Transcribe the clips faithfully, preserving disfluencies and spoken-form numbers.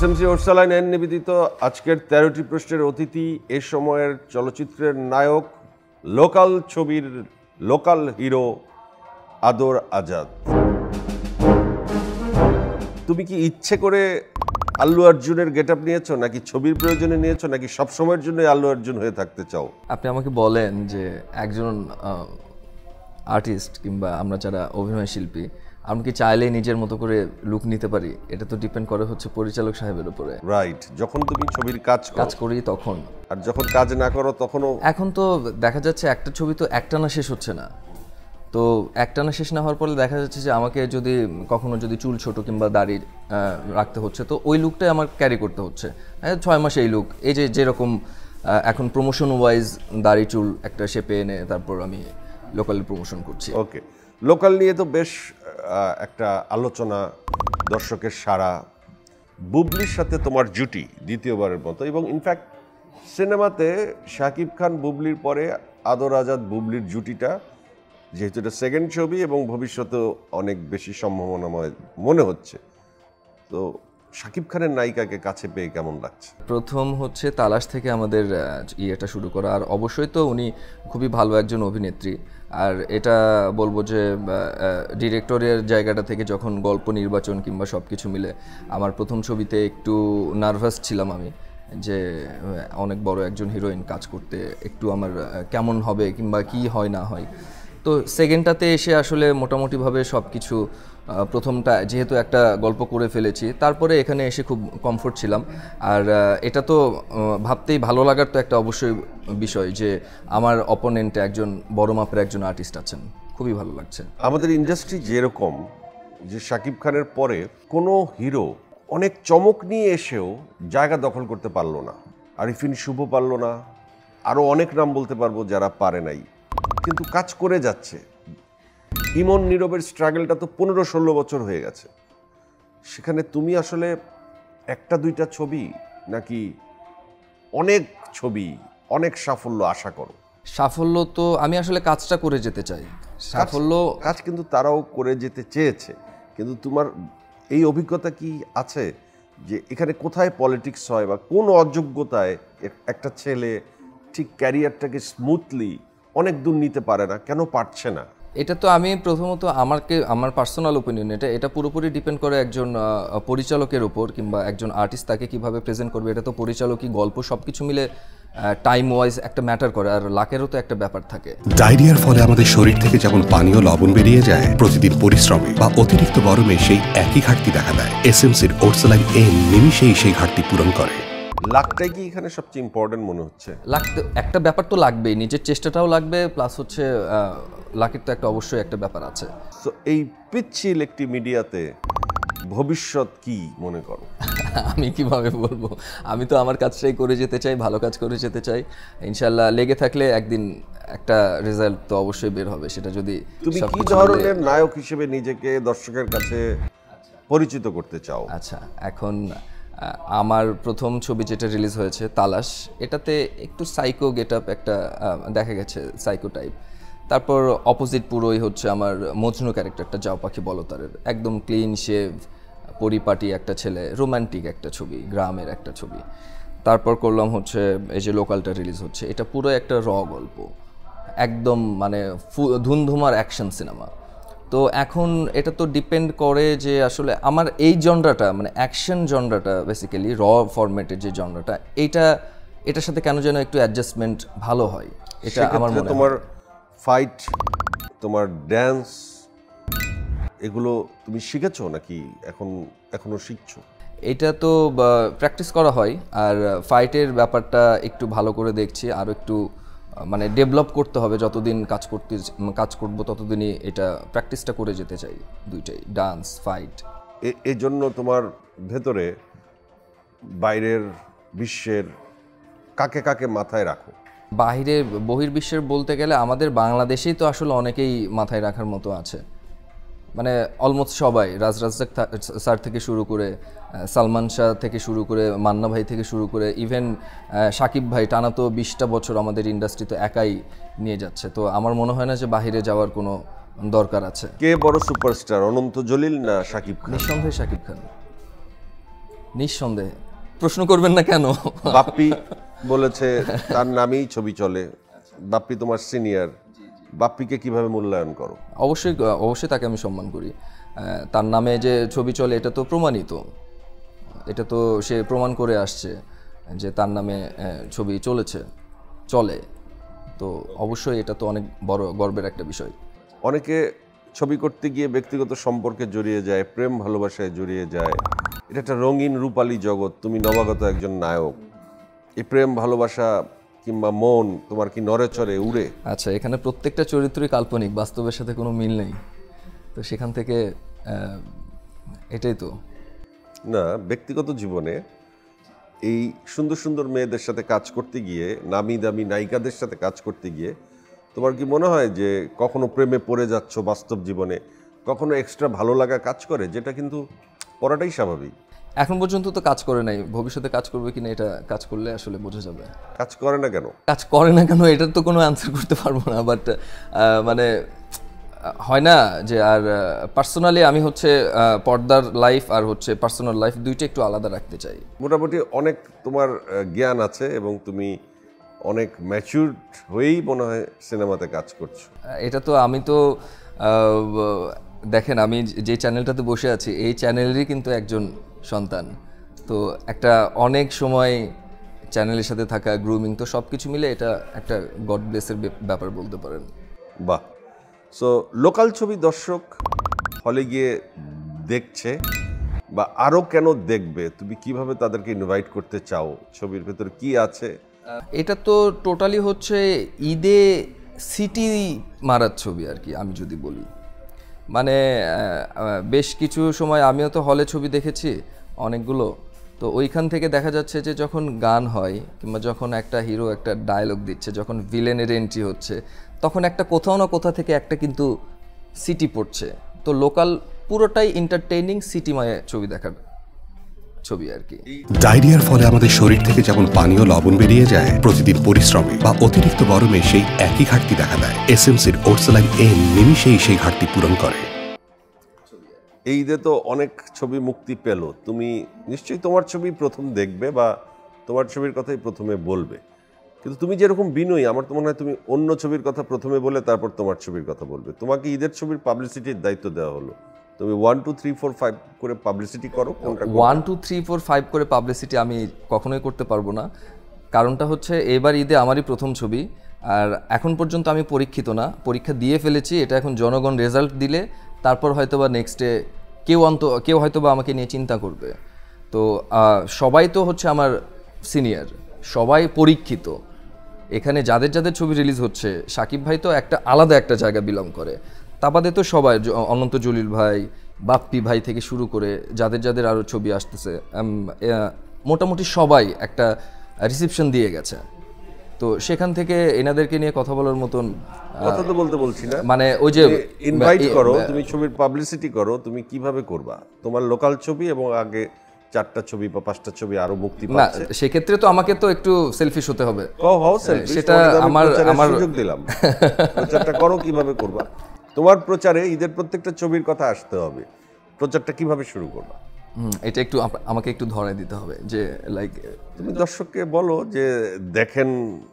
SMC Orsaline N নিবেদিত আজকের তেরোটি প্রশ্নের অতিথি এ সময়ের চলচ্চিত্রের নায়ক, লোকাল ছবির লোকাল হিরো আদর আজাদ। তুমি কি ইচ্ছে করে আল্লু অর্জুনের গেট আপ নিয়েছো, নাকি ছবির প্রয়োজনে নিয়েছো, নাকি সবসময়ের জন্য আল্লু অর্জুন হয়ে থাকতে চাও? আপনি আমাকে বলেন যে একজন আর্টিস্ট কিংবা আমরা যারা অভিনয় শিল্পী, আমরা কি চাইলেই নিজের মতো করে লুক নিতে পারি? এটা তো ডিপেন্ড করে হচ্ছে পরিচালক সাহেবের উপরে। রাইট, যখন তুমি ছবির কাজ কাজ করি তখন, আর যখন কাজ না করো তখনও। এখন তো দেখা যাচ্ছে একটা ছবি তো একটানা শেষ হচ্ছে না, তো একটানা শেষ না হওয়ার পরে দেখা যাচ্ছে যে আমাকে যদি কখনো যদি চুল ছোট কিংবা দাড়ি রাখতে হচ্ছে, তো ওই লুকটাই আমার ক্যারি করতে হচ্ছে। ছয় মাসে এই লুক, এই যে যেরকম এখন প্রমোশন ওয়াইজ দাড়ি চুল একটা শেপে এনে তারপর আমি লোকাল প্রমোশন করছি। ওকে, লোকাল নিয়ে তো বেশ একটা আলোচনা, দর্শকের সাড়া। বুবলির সাথে তোমার জুটি দ্বিতীয়বারের মতো, এবং ইনফ্যাক্ট সিনেমাতে শাকিব খান বুবলির পরে আদর আজাদ বুবলির জুটিটা, যেহেতু এটা সেকেন্ড ছবি এবং ভবিষ্যতেও অনেক বেশি সম্ভাবনাময় মনে হচ্ছে, তো শাকিব খানের নায়িকাকে কাছে পেয়ে কেমন লাগছে? প্রথম হচ্ছে তালাশ থেকে আমাদের ইয়েটা শুরু করা, আর অবশ্যই তো উনি খুবই ভালো একজন অভিনেত্রী। আর এটা বলবো যে ডিরেক্টরের জায়গাটা থেকে যখন গল্প নির্বাচন কিংবা সব কিছু মিলে আমার প্রথম ছবিতে একটু নার্ভাস ছিলাম আমি, যে অনেক বড় একজন হিরোইন কাজ করতে একটু আমার কেমন হবে কিংবা কি হয় না হয়। তো সেকেন্ডটাতে এসে আসলে মোটামুটিভাবে সব কিছু, প্রথমটা যেহেতু একটা গল্প করে ফেলেছি, তারপরে এখানে এসে খুব কমফোর্ট ছিলাম। আর এটা তো ভাবতেই ভালো লাগার তো একটা অবশ্যই বিষয় যে আমার অপোনেন্টে একজন বড় মাপের একজন আর্টিস্ট আছেন, খুবই ভালো লাগছে। আমাদের ইন্ডাস্ট্রি যেরকম, যে শাকিব খানের পরে কোনো হিরো অনেক চমক নিয়ে এসেও জায়গা দখল করতে পারলো না। আরিফিন শুভ পারলো না, আরও অনেক নাম বলতে পারবো যারা পারে নাই, কিন্তু কাজ করে যাচ্ছে। ইমন নীরবের স্ট্রাগলটা তো পনেরো ষোলো বছর হয়ে গেছে। সেখানে তুমি আসলে একটা দুইটা ছবি নাকি অনেক ছবি, অনেক সাফল্য আশা করো? সাফল্য তো আমি আসলে কাজটা করে যেতে চাই। সাফল্য কাজ কিন্তু তারাও করে যেতে চেয়েছে, কিন্তু তোমার এই অভিজ্ঞতা কি আছে যে এখানে কোথায় পলিটিক্স হয় বা কোন অযোগ্যতায় একটা ছেলে ঠিক ক্যারিয়ারটাকে স্মুথলি অনেক দূর নিতে পারে না? কেন পারছে না? এটা তো আমি প্রথমত আমাকে আমার পার্সোনাল ওপিনিয়ন, এটা এটা পুরোপুরি ডিপেন্ড করে একজন পরিচালকের উপর কিংবা একজন আর্টিস্ট তাকে কিভাবে প্রেজেন্ট করবে। এটা তো পরিচালকই, গল্প সব কিছু মিলে টাইম ওয়াইজ একটা ম্যাটার করে, আর লাকেরও তো একটা ব্যাপার থাকে। ডায়রিয়ার ফলে আমাদের শরীর থেকে যেমন পানি ও লবণ বেরিয়ে যায়, প্রতিদিন পরিশ্রমে বা অতিরিক্ত গরমে সেই একই ঘাটতি দেখা দেয়। এসএমসির ওরসালাইন এন নিমিষেই সেই ঘাটতি পূরণ করে। লাকটাই কি এখানে সবচেয়ে ইম্পর্টেন্ট মনে হচ্ছে? লাক একটা ব্যাপার তো লাগবেই, নিজের চেষ্টাটাও লাগবে, প্লাস হচ্ছে লাকের তো একটা অবশ্যই একটা ব্যাপার আছে। তো এই পিচ্ছিল একটি মিডিয়াতে ভবিষ্যৎ কি মনে করো? আমি কিভাবে বলবো, আমি তো আমার কাজটাই করে যেতে চাই, ভালো কাজ করে যেতে চাই। ইনশাল্লাহ লেগে থাকলে একদিন একটা রেজাল্ট তো অবশ্যই বের হবে। সেটা যদি তুমি কি ধরনের নায়ক হিসেবে নিজেকে দর্শকের কাছে পরিচিত করতে চাও? আচ্ছা, এখন আমার প্রথম ছবি যেটা রিলিজ হয়েছে তালাশ, এটাতে একটু সাইকো গেট আপ একটা দেখা গেছে, সাইকো টাইপ। তারপর অপোজিট পুরোই হচ্ছে আমার মজনু ক্যারেক্টারটা, যাও পাখি বলতারের, একদম ক্লিন শেভ, পরিপাটি একটা ছেলে, রোমান্টিক একটা ছবি, গ্রামের একটা ছবি। তারপর করলাম হচ্ছে এই যে লোকালটা রিলিজ হচ্ছে, এটা পুরো একটা র গল্প, একদম মানে ধুমধুমার অ্যাকশন সিনেমা। তো এখন এটা তো ডিপেন্ড করে যে আসলে আমার এই জনরাটা, মানে অ্যাকশন জনরাটা, বেসিক্যালি র ফরম্যাটের যে জনরাটা, এইটা এটার সাথে কেন যেন একটু অ্যাডজাস্টমেন্ট ভালো হয়। এটা আমার মনে হয়। তোমার ফাইট, তোমার ড্যান্স, এগুলো তুমি শিখেছো নাকি এখন এখনো শিখছো? এটা তো প্র্যাকটিস করা হয়, আর ফাইটের ব্যাপারটা একটু ভালো করে দেখছি, আর একটু মানে ডেভেলপ করতে হবে। যতদিন কাজ করতে কাজ করব ততদিনই এটা প্র্যাকটিসটা করে যেতে চাই, দুইটাই, ডান্স, ফাইট। এই জন্য তোমার ভেতরে বাইরের বিশ্বের কাকে কাকে মাথায় রাখো? বাইরে বহির্বিশ্বের বলতে গেলে আমাদের বাংলাদেশেই তো আসলে অনেকেই মাথায় রাখার মতো আছে, মানে অলমোস্ট সবাই, রাজ রাজ্জাক স্যার থেকে শুরু করে, সালমান শাহ থেকে শুরু করে, মান্না ভাই থেকে শুরু করে, ইভেন শাকিব ভাই, টানা তো বিশটা বছর আমাদের ইন্ডাস্ট্রি তো একাই নিয়ে যাচ্ছে। তো আমার মনে হয় না যে বাহিরে যাওয়ার কোনো দরকার আছে। কে বড় সুপারস্টার, অনন্ত জলিল না শাকিব খান? নিঃসন্দেহে শাকিব খান। নিঃসন্দেহে। প্রশ্ন করবেন না কেন? বাপ্পি বলেছে তার নামেই ছবি চলে, বাপ্পি তোমার সিনিয়র, বাপ্পিকে কিভাবে মূল্যায়ন করো? অবশ্যই অবশ্যই তাকে আমি সম্মান করি। তার নামে যে ছবি চলে এটা তো প্রমাণিত, এটা তো সে প্রমাণ করে আসছে যে তার নামে ছবি চলেছে, চলে। তো অবশ্যই এটা তো অনেক বড় গর্বের একটা বিষয়। অনেকে ছবি করতে গিয়ে ব্যক্তিগত সম্পর্কে জড়িয়ে যায়, প্রেম ভালোবাসায় জড়িয়ে যায়। এটা একটা রঙিন রূপালী জগৎ, তুমি নবাগত একজন নায়ক। এই প্রেম ভালোবাসা কিংবা মন তোমার কি নড়ে চড়ে উড়ে? আচ্ছা, এখানে প্রত্যেকটা চরিত্রই কাল্পনিক, বাস্তবের সাথে কোনো মিল নেই, তো সেখান থেকে এটাই তো না। ব্যক্তিগত জীবনে এই সুন্দর সুন্দর মেয়েদের সাথে কাজ করতে গিয়ে, নামি দামি নায়িকাদের সাথে কাজ করতে গিয়ে তোমার কি মনে হয় যে কখনো প্রেমে পড়ে যাচ্ছ বাস্তব জীবনে, কখনো এক্সট্রা ভালো লাগা কাজ করে, যেটা কিন্তু পড়াটাই স্বাভাবিক? এখন পর্যন্ত তো কাজ করে নাই, ভবিষ্যতে কাজ করবে কিনা এটা কাজ করলে আসলে বোঝা যাবে। কাজ করে না কেন? কাজ করে না কেন এটার তো কোনো অ্যান্সার করতে পারবো না, বাট মানে হয় না যে, আর পার্সোনালি আমি হচ্ছে পর্দার লাইফ আর হচ্ছে পার্সোনাল লাইফ দুইটা একটু আলাদা রাখতে চাই। মোটামুটি অনেক তোমার জ্ঞান আছে এবং তুমি অনেক ম্যাচিউরড হয়েই মনে হয় সিনেমাতে কাজ করছো। এটা তো আমি তো দেখেন, আমি যে চ্যানেলটাতে বসে আছি এই চ্যানেলেরই কিন্তু একজন সন্তান, তো একটা অনেক সময় চ্যানেলের সাথে থাকা, গ্রুমিং, তো সব কিছু মিলে এটা একটা গড ব্লেসের ব্যাপার বলতে পারেন। বাহ। সো লোকাল ছবি দর্শক হলে গিয়ে দেখছে বা আরও কেন দেখবে, তুমি কিভাবে তাদেরকে ইনভাইট করতে চাও? ছবির ভেতর কি আছে? এটা তো টোটালি হচ্ছে ঈদে সিটি মারার ছবি আর কি, আমি যদি বলি। মানে বেশ কিছু সময় আমিও তো হলে ছবি দেখেছি অনেকগুলো, তো ওইখান থেকে দেখা যাচ্ছে যে যখন গান হয় কিংবা যখন একটা হিরো একটা ডায়লগ দিচ্ছে, যখন ভিলেনের এন্ট্রি হচ্ছে, তখন একটা কোথাও না কোথা থেকে একটা কিন্তু সিটি পড়ছে। তো লোকাল পুরোটাই এন্টারটেইনিং সিটিময় ছবি দেখার ছবি আর কি। ডায়রিয়ার ফলে আমাদের শরীর থেকে যেমন পানীয় লবণ বেরিয়ে যায়, প্রতিদিন পরিশ্রমে বা অতিরিক্ত গরমে সেই একই ঘাটতি দেখা দেয়। এসএমসির ওরসালাইন এন নিমিষেই সেই ঘাটতি পূরণ করে। এই ঈদে তো অনেক ছবি মুক্তি পেল, তুমি নিশ্চয়ই তোমার ছবি প্রথম দেখবে বা তোমার ছবির কথাই প্রথমে বলবে, কিন্তু তুমি যেরকম বিনয়ী, আমার তো মনে হয় তুমি অন্য ছবির কথা প্রথমে বলে তারপর তোমার ছবির কথা বলবে। তোমাকে ঈদের ছবির পাবলিসিটির দায়িত্ব দেওয়া হলো, তুমি one two three four five করে পাবলিসিটি করো। One two three four five করে পাবলিসিটি আমি কখনোই করতে পারবো না। কারণটা হচ্ছে এবার ঈদে আমারই প্রথম ছবি, আর এখন পর্যন্ত আমি পরীক্ষিত না, পরীক্ষা দিয়ে ফেলেছি। এটা এখন জনগণ রেজাল্ট দিলে তারপর হয়তো বা নেক্সটে কেউ অন্ত কেউ হয়তো বা আমাকে নিয়ে চিন্তা করবে। তো সবাই তো হচ্ছে আমার সিনিয়র, সবাই পরীক্ষিত। এখানে যাদের যাদের ছবি রিলিজ হচ্ছে, শাকিব ভাই তো একটা আলাদা একটা জায়গা বিলং করে, তা বাদে তো সবাই, অনন্ত জলিল ভাই, বাপ্পি ভাই থেকে শুরু করে যাদের যাদের আরও ছবি আসতেছে, মোটামুটি সবাই একটা রিসেপশন দিয়ে গেছে। তো সেখান থেকে এনাদেরকে নিয়ে কথা বলার মতন কথা তো বলতে বলছি না, মানে ওই যে ইনভাইট করো, তুমি ছবির পাবলিসিটি করো, তুমি কিভাবে করবা? তোমার লোকাল ছবি এবং আগে চারটা ছবি বা পাঁচটা ছবি আরো মুক্তি পাচ্ছে, না সেক্ষেত্রে তো আমাকে তো একটু সেলফিশ হতে হবে। সেটা আমার আমার সুযোগ দিলাম, প্রচারটা করো, কিভাবে করবা? তোমার প্রচারে ঈদের প্রত্যেকটা ছবির কথা আসতে হবে, প্রচারটা কিভাবে শুরু করবা? হুম, এটা একটু আমাকে একটু ধরাই দিতে হবে যে লাইক তুমি দর্শককে বলো যে দেখেন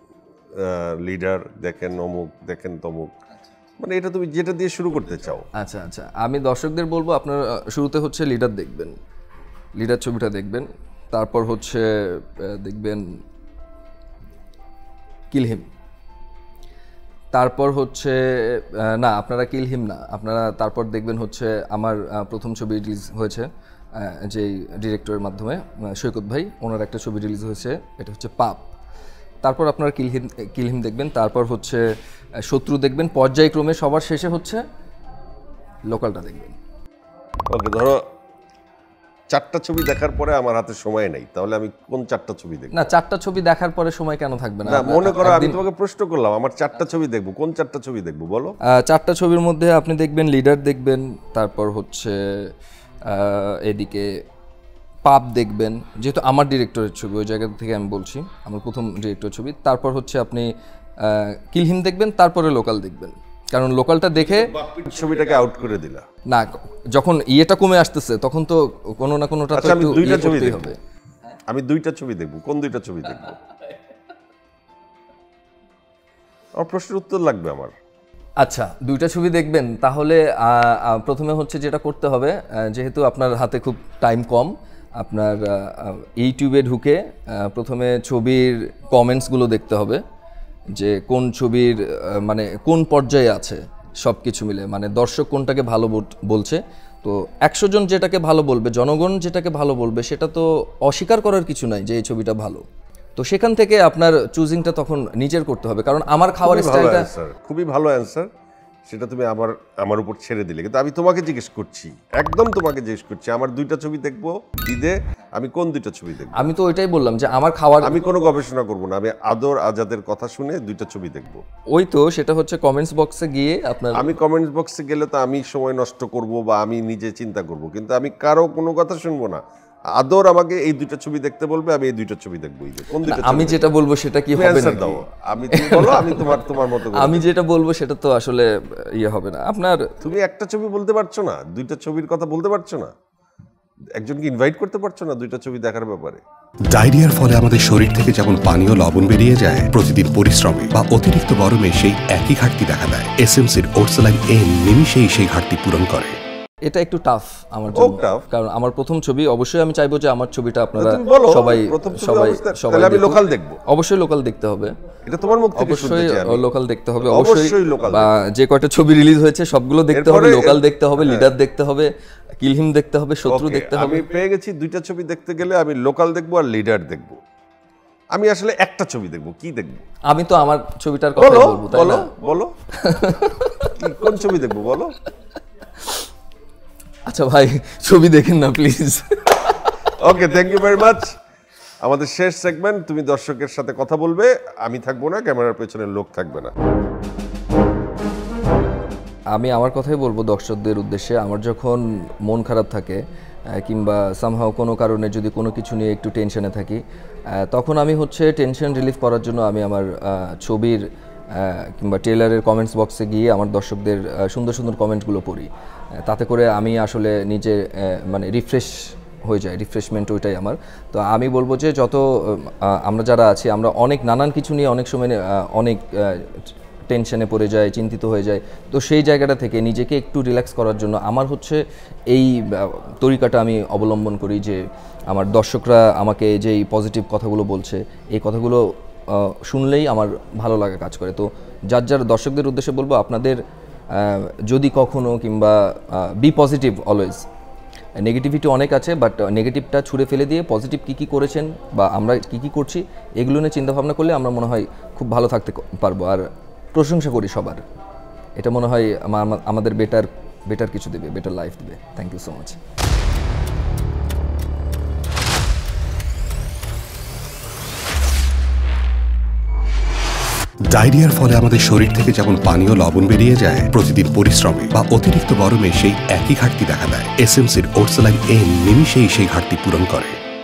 লিডার, দেখেন অমুক, দেখেন তমুক, মানে এটা তুমি যেটা দিয়ে শুরু করতে চাও। আচ্ছা আচ্ছা, আমি দর্শকদের বলবো আপনার শুরুতে হচ্ছে লিডার দেখবেন, লিডার ছবিটা দেখবেন, তারপর হচ্ছে দেখবেন কিলহিম, তারপর হচ্ছে না আপনারা কিলহিম না, আপনারা তারপর দেখবেন হচ্ছে আমার প্রথম ছবি রিলিজ হয়েছে যেই ডিরেক্টরের মাধ্যমে, সৈকত ভাই, ওনার একটা ছবি রিলিজ হয়েছে, এটা হচ্ছে পাপ। তারপর আপনারা কিলহিম কিলহিম দেখবেন, তারপর হচ্ছে শত্রু দেখবেন, পর্যায়ক্রমে সবার শেষে হচ্ছে লোকালটা দেখবেন। ওকে, ধরো চারটা ছবি দেখার পরে আমার হাতে সময় নেই, তাহলে আমি কোন চারটা ছবি দেখব? না, চারটা ছবি দেখার পরে সময় কেন থাকবে না? না, মনে করো আমি তোমাকে প্রশ্ন করলাম, আমার চারটা ছবি দেখবো, কোন চারটা ছবি দেখবো বলো? চারটা ছবির মধ্যে আপনি দেখবেন লিডার দেখবেন, তারপর হচ্ছে এদিকে পাপ দেখবেন, যেহেতু আমার ডিরেক্টরের ছবি, ওই জায়গা থেকে আমি বলছি, আমার প্রথম ডিরেক্টর ছবি। তারপর হচ্ছে আপনি কিলহিম দেখবেন, তারপরে লোকাল দেখবেন, কারণ লোকালটা দেখে ছবিটাকে আউট করে দিলা না, যখন ইয়েটা কমে আসতেছে তখন তো কোনো না কোনোটা তো একটু দুইটা ইয়ে ছবি করতেই দেখব হবে। আমি দুইটা ছবি দেখব। কোন দুইটা ছবি দেখব? আমার প্রশ্নের উত্তর লাগবে আমার। আচ্ছা, দুইটা ছবি দেখবেন তাহলে প্রথমে হচ্ছে যেটা করতে হবে, যেহেতু আপনার হাতে খুব টাইম কম, আপনার ইউটিউবে ঢুকে প্রথমে ছবির কমেন্টসগুলো দেখতে হবে যে কোন ছবির মানে কোন পর্যায়ে আছে সব কিছু মিলে, মানে দর্শক কোনটাকে ভালো বলছে। তো একশো জন যেটাকে ভালো বলবে, জনগণ যেটাকে ভালো বলবে, সেটা তো অস্বীকার করার কিছু নাই যে এই ছবিটা ভালো। তো সেখান থেকে আপনার চুজিংটা তখন নিজের করতে হবে, কারণ আমার খাওয়ার স্টাইলটা খুবই ভালো অ্যান্সার, সেটা তুমি আবার আমার উপর ছেড়ে দিলে। কিন্তু আমি তোমাকে জিজ্ঞেস করছি, একদম তোমাকে জিজ্ঞেস করছি, আমার দুইটা ছবি দেখবো ঈদে, আমি কোন দুইটা ছবি দেখবো? আমি তো ওইটাই বললাম যে আমার খাওয়ার, আমি কোনো গবেষণা করবো না, আমি আদর আজাদের কথা শুনে দুইটা ছবি দেখবো। ওই তো সেটা হচ্ছে কমেন্টস বক্সে গিয়ে আপনার, আমি কমেন্টস বক্সে গেলে তো আমি সময় নষ্ট করব বা আমি নিজে চিন্তা করব, কিন্তু আমি কারো কোনো কথা শুনবো না। আদর আমাকে এই দুইটা ছবি দেখতে বলবে, আমি এই দুইটা ছবি দেখবো। কোন দুইটা? আমি যেটা বলবো সেটা কি হবে না? দাও, আমি তুমি বলো, আমি তোমার তোমার মতো আমি যেটা বলবো সেটা তো আসলে ইয়ে হবে না। আপনার তুমি একটা ছবি বলতে পারছো না, দুইটা ছবির কথা বলতে পারছো না, একজনকে ইনভাইট করতে পারছো না দুইটা ছবি দেখার ব্যাপারে। ডায়রিয়ার ফলে আমাদের শরীর থেকে যেমন পানি ও লবণ বেরিয়ে যায়, প্রতিদিন পরিশ্রমে বা অতিরিক্ত গরমে সেই একই ঘাটতি দেখা দেয়। এসএমসির ওরসালাইন এন নিমিষেই সেই ঘাটতি পূরণ করে। এটা একটু টাফ আমার জন্য, কারণ আমার প্রথম ছবি। অবশ্যই আমি চাইবো যে আমার ছবিটা আপনারা সবাই সবাই সবাই আমি লোকাল দেখবো। অবশ্যই লোকাল দেখতে হবে, এটা তোমার মুখ থেকে শুনতে চাই আমি। অবশ্যই লোকাল দেখতে হবে, অবশ্যই লোকাল। বা যে কয়টা ছবি রিলিজ হয়েছে সবগুলো দেখতে হবে, লোকাল দেখতে হবে, লিডার দেখতে হবে, কিলহিম দেখতে হবে, শত্রু দেখতে হবে। আমি পেয়ে গেছি, দুইটা ছবি দেখতে গেলে আমি লোকাল দেখবো আর লিডার দেখবো। আমি আসলে একটা ছবি দেখবো, কি দেখবো? আমি তো আমার ছবিটার কথা বলবো, তাই না? বলো কোন ছবি দেখবো বলো। আচ্ছা ভাই, ছবি দেখেন না please. Okay, thank you very much. আমাদের শেষ সেগমেন্ট, তুমি দর্শকের সাথে কথা বলবে, আমি থাকবো না, ক্যামেরার পেছনে লোক থাকবে না। আমি আমার কথাই বলবো দর্শকদের উদ্দেশ্যে। আমার যখন মন খারাপ থাকে কিংবা সামহাও কোনো কারণে যদি কোনো কিছু নিয়ে একটু টেনশনে থাকি, তখন আমি হচ্ছে টেনশন রিলিফ করার জন্য আমি আমার ছবির কিংবা ট্রেলারের কমেন্টস বক্সে গিয়ে আমার দর্শকদের সুন্দর সুন্দর কমেন্টগুলো পড়ি। তাতে করে আমি আসলে নিজে মানে রিফ্রেশ হয়ে যায়, রিফ্রেশমেন্ট ওইটাই আমার। তো আমি বলবো যে যত আমরা যারা আছি, আমরা অনেক নানান কিছু নিয়ে অনেক সময় অনেক টেনশনে পড়ে যায়, চিন্তিত হয়ে যায়। তো সেই জায়গাটা থেকে নিজেকে একটু রিল্যাক্স করার জন্য আমার হচ্ছে এই তরিকাটা আমি অবলম্বন করি যে আমার দর্শকরা আমাকে যেই পজিটিভ কথাগুলো বলছে, এই কথাগুলো শুনলেই আমার ভালো লাগা কাজ করে। তো যার যার দর্শকদের উদ্দেশ্যে বলবো, আপনাদের যদি কখনো কিংবা বি পজিটিভ অলওয়েজ। নেগেটিভিটি অনেক আছে, বাট নেগেটিভটা ছুঁড়ে ফেলে দিয়ে পজিটিভ কী কী করেছেন বা আমরা কী কী করছি এগুলো নিয়ে চিন্তাভাবনা করলে আমরা মনে হয় খুব ভালো থাকতে পারবো। আর প্রশংসা করি সবার, এটা মনে হয় আমাদের বেটার বেটার কিছু দেবে, বেটার লাইফ দেবে। Thank you so much. ডায়রিয়ার ফলে আমাদের শরীর থেকে যেমন পানি ও লবণ বেরিয়ে যায়, প্রতিদিন পরিশ্রমে বা অতিরিক্ত গরমে সেই একই ঘাটতি দেখা দেয়। এসএমসির ওরসালাইন এন নিমিষেই সেই ঘাটতি পূরণ করে।